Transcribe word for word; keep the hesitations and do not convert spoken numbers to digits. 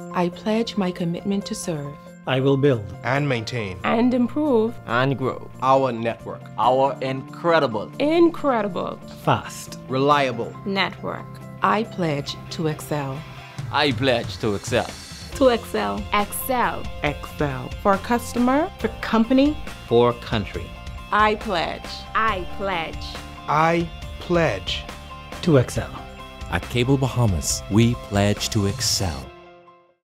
I pledge my commitment to serve I will build and maintain and improve and grow our network, our incredible, incredible, fast, reliable network. I pledge to excel. I pledge to excel. To excel. Excel. Excel. For customer, For company. For country. I pledge. I pledge. I pledge to excel. At Cable Bahamas, we pledge to excel.